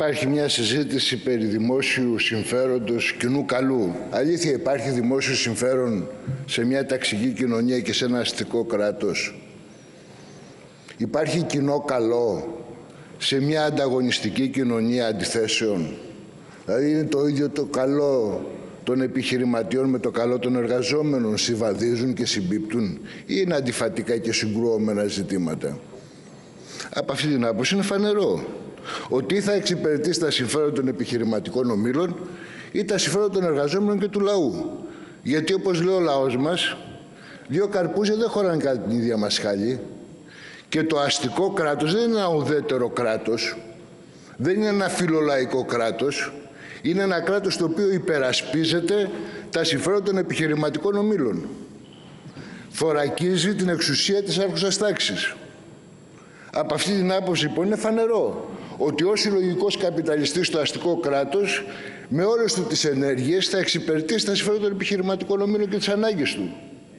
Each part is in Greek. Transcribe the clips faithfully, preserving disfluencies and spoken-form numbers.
υπάρχει μια συζήτηση περί δημόσιου συμφέροντος κοινού καλού. Αλήθεια, υπάρχει δημόσιο συμφέρον σε μια ταξική κοινωνία και σε ένα αστικό κράτος? Υπάρχει κοινό καλό σε μια ανταγωνιστική κοινωνία αντιθέσεων? Δηλαδή είναι το ίδιο το καλό των επιχειρηματιών με το καλό των εργαζόμενων? Συμβαδίζουν και συμπίπτουν ή είναι αντιφατικά και συγκρουόμενα ζητήματα? Από αυτή την άποψη είναι φανερό ότι θα εξυπηρετήσει τα συμφέροντα των επιχειρηματικών ομίλων ή τα συμφέροντα των εργαζόμενων και του λαού. Γιατί, όπως λέει ο λαός μας, δύο καρπούζια δεν χωράνε κατά την ίδια μασχάλη. Και το αστικό κράτος δεν είναι ένα ουδέτερο κράτος, δεν είναι ένα φιλολαϊκό κράτος, είναι ένα κράτος το οποίο υπερασπίζεται τα συμφέροντα των επιχειρηματικών ομίλων. Θωρακίζει την εξουσία της άρχουσας τάξης. Από αυτή την άποψη, λοιπόν, είναι φανερό ότι ως συλλογικός καπιταλιστής στο αστικό κράτος, με όλες του τις ενέργειες, θα εξυπηρετήσει τα συμφέροντα των επιχειρηματικών ομίλων και τις ανάγκες του.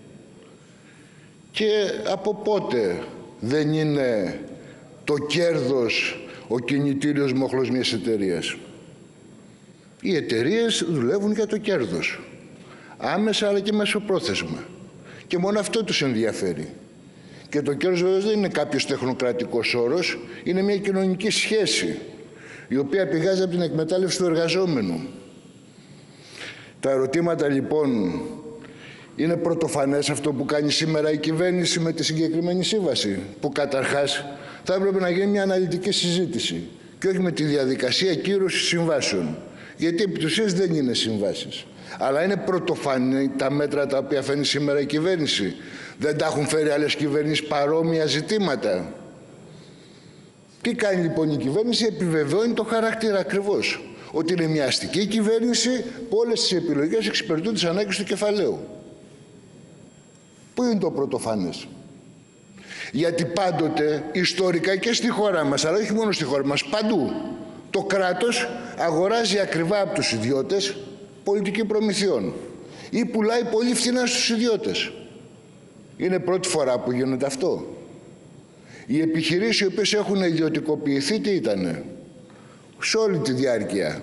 Και από πότε δεν είναι το κέρδος ο κινητήριος μοχλός μιας εταιρείας? Οι εταιρείες δουλεύουν για το κέρδος, άμεσα αλλά και μεσοπρόθεσμα. Και μόνο αυτό τους ενδιαφέρει. Και το κέρδος βέβαια δεν είναι κάποιος τεχνοκρατικός όρος, είναι μια κοινωνική σχέση, η οποία πηγάζει από την εκμετάλλευση του εργαζόμενου. Τα ερωτήματα, λοιπόν, είναι πρωτοφανές αυτό που κάνει σήμερα η κυβέρνηση με τη συγκεκριμένη σύμβαση, που καταρχάς θα έπρεπε να γίνει μια αναλυτική συζήτηση και όχι με τη διαδικασία κύρωσης συμβάσεων. Γιατί επί της ουσίας δεν είναι συμβάσεις. Αλλά είναι πρωτοφανή τα μέτρα τα οποία φέρνει σήμερα η κυβέρνηση. Δεν τα έχουν φέρει άλλες κυβερνήσεις παρόμοια ζητήματα? Τι κάνει λοιπόν η κυβέρνηση? Επιβεβαιώνει το χαρακτήρα ακριβώς. Ότι είναι μια αστική κυβέρνηση που όλες τις επιλογές εξυπηρετούν τις ανάγκες του κεφαλαίου. Πού είναι το πρωτοφανές? Γιατί πάντοτε, ιστορικά και στη χώρα μας, αλλά όχι μόνο στη χώρα μας, παντού, το κράτος αγοράζει ακριβά από τους ιδιώτες πολιτική προμηθειών ή πουλάει πολύ φθηνά στους ιδιώτες. Είναι πρώτη φορά που γίνεται αυτό? Οι επιχειρήσεις οι οποίες έχουν ιδιωτικοποιηθεί τι ήτανε? Σε όλη τη διάρκεια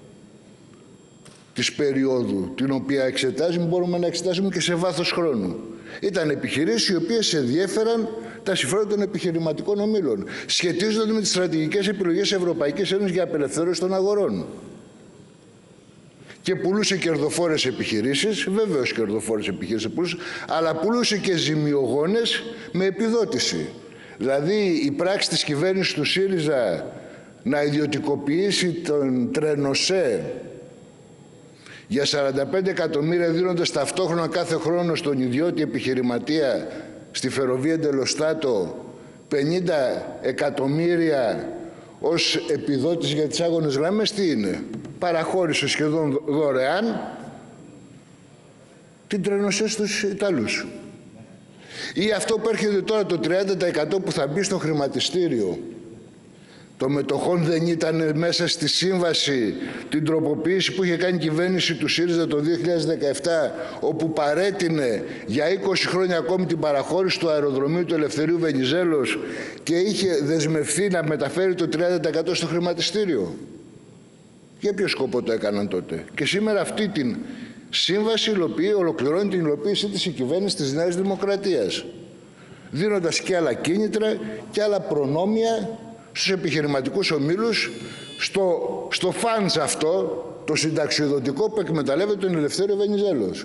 της περίοδου την οποία εξετάζουμε, μπορούμε να εξετάσουμε και σε βάθος χρόνου. Ήταν επιχειρήσεις οι οποίες ενδιέφεραν τα συμφέροντα των επιχειρηματικών ομίλων. Σχετίζονται με τις στρατηγικές επιλογές της Ευρωπαϊκής Ένωσης για απελευθέρωση των αγορών. Και πουλούσε κερδοφόρες επιχειρήσεις, βέβαιως κερδοφόρες επιχειρήσεις πουλούσε, αλλά πουλούσε και ζημιογόνες με επιδότηση. Δηλαδή η πράξη της κυβέρνησης του ΣΥΡΙΖΑ να ιδιωτικοποιήσει τον Τρενοσέ για σαράντα πέντε εκατομμύρια, δίνοντας ταυτόχρονα κάθε χρόνο στον ιδιώτη επιχειρηματία στη Φεροβία Ντελοστάτο πενήντα εκατομμύρια ως επιδότηση για τις άγονες γραμμές, τι είναι? Παραχώρησε σχεδόν δωρεάν την Τρενοσέ στους Ιταλούς. Ή αυτό που έρχεται τώρα, το τριάντα τοις εκατό που θα μπει στο χρηματιστήριο των μετοχών, δεν ήταν μέσα στη σύμβαση την τροποποίηση που είχε κάνει η κυβέρνηση του ΣΥΡΙΖΑ το δύο χιλιάδες δεκαεπτά, όπου παρέτεινε για είκοσι χρόνια ακόμη την παραχώρηση του αεροδρομίου του Ελευθερίου Βενιζέλος και είχε δεσμευθεί να μεταφέρει το τριάντα τοις εκατό στο χρηματιστήριο? Για ποιο σκοπό το έκαναν τότε? Και σήμερα αυτή την σύμβαση υλοποιεί, ολοκληρώνει την υλοποίησή της η κυβέρνηση της Νέας Δημοκρατίας, δίνοντας και άλλα κίνητρα και άλλα προνόμια στους επιχειρηματικούς ομίλους, στο, στο φαντς αυτό, το συνταξιοδοτικό που εκμεταλλεύεται τον Ελευθέριο Βενιζέλος.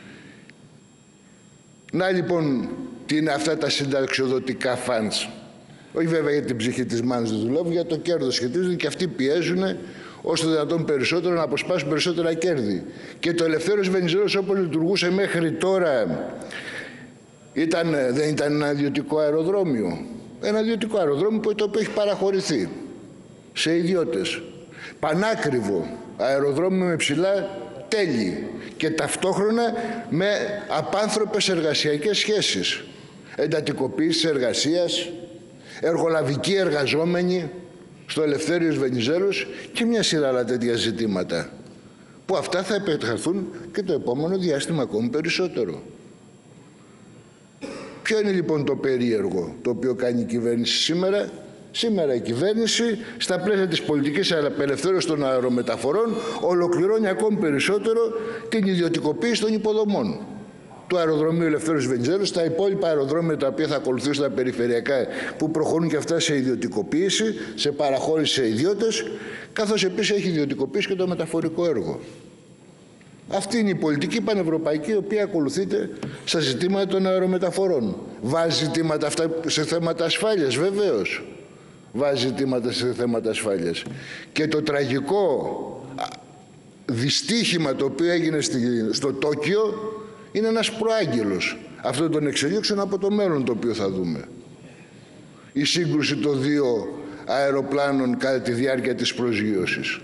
Να λοιπόν τι είναι αυτά τα συνταξιοδοτικά φαντς. Όχι βέβαια για την ψυχή της μάνας δεν δουλεύουν, για το κέρδος σχετίζονται και αυτοί πιέζουν όσο δυνατόν περισσότερο να αποσπάσουν περισσότερα κέρδη. Και το Ελευθέριος Βενιζέλος, όπως λειτουργούσε μέχρι τώρα, ήταν, δεν ήταν ένα ιδιωτικό αεροδρόμιο? Ένα ιδιωτικό αεροδρόμιο που το οποίο έχει παραχωρηθεί σε ιδιώτες. Πανάκριβο αεροδρόμιο με ψηλά τέλη και ταυτόχρονα με απάνθρωπες εργασιακές σχέσεις. Εντατικοποίηση εργασίας, εργολαβικοί εργαζόμενοι στο Ελευθέριος Βενιζέλος και μια σειρά άλλα τέτοια ζητήματα, που αυτά θα επεκταθούν και το επόμενο διάστημα ακόμη περισσότερο. Ποιο είναι λοιπόν το περίεργο το οποίο κάνει η κυβέρνηση σήμερα? Σήμερα η κυβέρνηση, στα πλαίσια της πολιτικής απελευθέρωσης των αερομεταφορών, ολοκληρώνει ακόμη περισσότερο την ιδιωτικοποίηση των υποδομών. Του αεροδρομίου Ελευθέρωσης Βενιζέλος, τα υπόλοιπα αεροδρόμια τα οποία θα ακολουθήσουν τα περιφερειακά, που προχωρούν και αυτά σε ιδιωτικοποίηση, σε παραχώρηση σε ιδιώτες, καθώς επίσης έχει ιδιωτικοποίηση και το μεταφορικό έργο. Αυτή είναι η πολιτική πανευρωπαϊκή, η οποία ακολουθείται στα ζητήματα των αερομεταφορών. Βάζει ζητήματα αυτά σε θέματα ασφάλειας, βεβαίως. Βάζει ζητήματα σε θέματα ασφάλειας. Και το τραγικό δυστύχημα το οποίο έγινε στο Τόκιο είναι ένας προάγγελος αυτών των εξελίξεων από το μέλλον το οποίο θα δούμε. Η σύγκρουση των δύο αεροπλάνων κατά τη διάρκεια της προσγείωσης.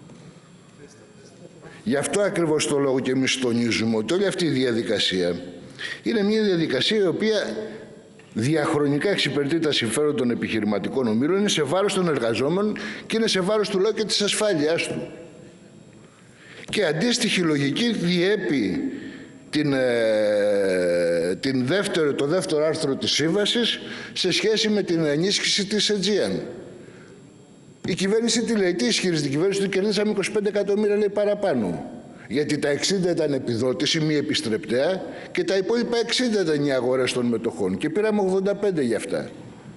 Γι' αυτό ακριβώς το λόγο και εμείς τονίζουμε ότι όλη αυτή η διαδικασία είναι μια διαδικασία η οποία διαχρονικά εξυπηρετεί τα συμφέροντα των επιχειρηματικών ομίλων, είναι σε βάρος των εργαζόμενων και είναι σε βάρος του λαού και της ασφάλειάς του. Και αντίστοιχη λογική διέπει την, ε, την δεύτερο, το δεύτερο άρθρο της Σύμβασης σε σχέση με την ενίσχυση της Aegean. Η κυβέρνηση τι λέει, τι ισχυρίζεται η κυβέρνηση, του κερδίσαμε είκοσι πέντε εκατομμύρια, λέει, παραπάνω. Γιατί τα εξήντα ήταν επιδότηση, μη επιστρεπτέα, και τα υπόλοιπα εξήντα ήταν οι αγορές των μετοχών. Και πήραμε ογδόντα πέντε για αυτά.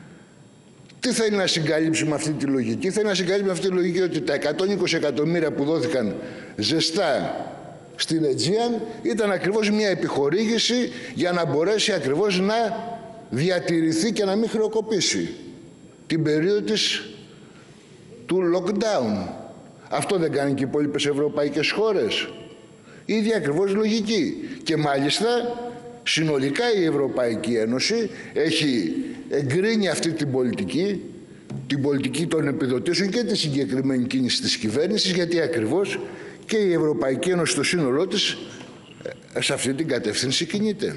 Τι θέλει να συγκαλύψει με αυτή τη λογική? Θέλει να συγκαλύψει με αυτή τη λογική ότι τα εκατόν είκοσι εκατομμύρια που δόθηκαν ζεστά στην Aegean ήταν ακριβώς μια επιχορήγηση για να μπορέσει ακριβώς να διατηρηθεί και να μην χρεοκοπήσει την περίοδο της, του lockdown. Αυτό δεν κάνει και οι υπόλοιπες ευρωπαϊκές χώρες? Η ίδια ακριβώς λογική. Και μάλιστα συνολικά η Ευρωπαϊκή Ένωση έχει εγκρίνει αυτή την πολιτική, την πολιτική των επιδοτήσεων και τη συγκεκριμένη κίνηση της κυβέρνησης, γιατί ακριβώς και η Ευρωπαϊκή Ένωση στο σύνολό της σε αυτή την κατεύθυνση κινείται.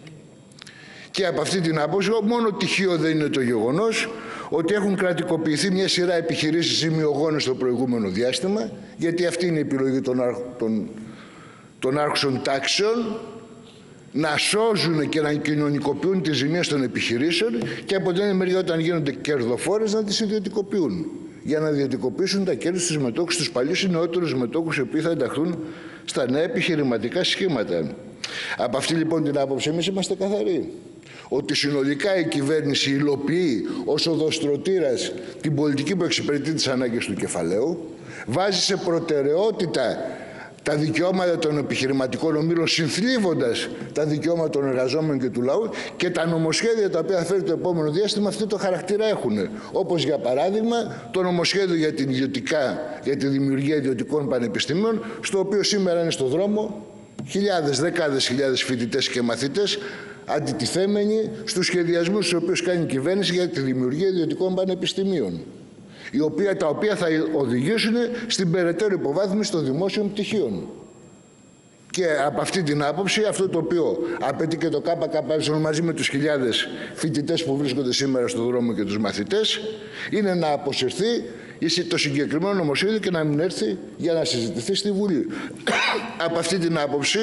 Και από αυτή την άποψη μόνο τυχαίο δεν είναι το γεγονός ότι έχουν κρατικοποιηθεί μια σειρά επιχειρήσεις ζημιογόνες στο προηγούμενο διάστημα, γιατί αυτή είναι η επιλογή των, των, των άρχουσων τάξεων, να σώζουν και να κοινωνικοποιούν τις ζημίες των επιχειρήσεων, και από την άλλη μεριά όταν γίνονται κερδοφόρες να τις ιδιωτικοποιούν, για να ιδιωτικοποιήσουν τα κέρδη στους μετόχους, τους παλιούς νεότερους μετόχους, οι οποίοι θα ενταχθούν στα νέα επιχειρηματικά σχήματα. Από αυτή λοιπόν την άποψη εμείς είμαστε καθαροί ότι συνολικά η κυβέρνηση υλοποιεί ως οδοστρωτήρας την πολιτική που εξυπηρετεί τις ανάγκες του κεφαλαίου, βάζει σε προτεραιότητα τα δικαιώματα των επιχειρηματικών ομίλων, συνθλίβοντας τα δικαιώματα των εργαζόμενων και του λαού, και τα νομοσχέδια τα οποία θα φέρει το επόμενο διάστημα αυτό το χαρακτήρα έχουν. Όπως για παράδειγμα το νομοσχέδιο για, την ιδιωτικά, για τη δημιουργία ιδιωτικών πανεπιστημίων, στο οποίο σήμερα είναι στο δρόμο χιλιάδες, δεκάδες χιλιάδες φοιτητές και μαθητές, αντιτιθέμενοι στους σχεδιασμούς τους οποίους κάνει η κυβέρνηση για τη δημιουργία ιδιωτικών πανεπιστημίων, οι οποία, τα οποία θα οδηγήσουν στην περαιτέρω υποβάθμιση των δημόσιων πτυχίων. Και από αυτή την άποψη, αυτό το οποίο απαιτεί και το ΚΚΕ μαζί με τους χιλιάδες φοιτητές που βρίσκονται σήμερα στο δρόμο και τους μαθητές, είναι να αποσυρθεί το συγκεκριμένο νομοσχέδιο και να μην έρθει για να συζητηθεί στη Βουλή. Από αυτή την άποψη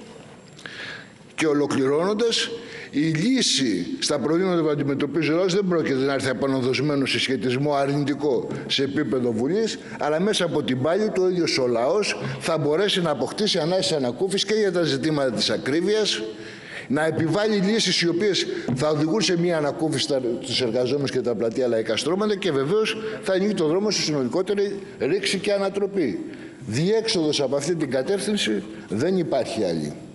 και ολοκληρώνοντας, η λύση στα προβλήματα που αντιμετωπίζει ο λαός δεν πρόκειται να έρθει από έναν δοσμένο συσχετισμό αρνητικό σε επίπεδο Βουλής, αλλά μέσα από την πάλη του ο ίδιος ο λαός θα μπορέσει να αποκτήσει ανάσεις ανακούφιση και για τα ζητήματα της ακρίβειας, να επιβάλλει λύσεις οι οποίες θα οδηγούν σε μια ανακούφιση στους εργαζόμενους και τα πλατεία λαϊκά στρώματα, και βεβαίως θα ανοίγει το δρόμο στη συνολικότερη ρήξη και ανατροπή. Διέξοδος από αυτή την κατεύθυνση δεν υπάρχει άλλη.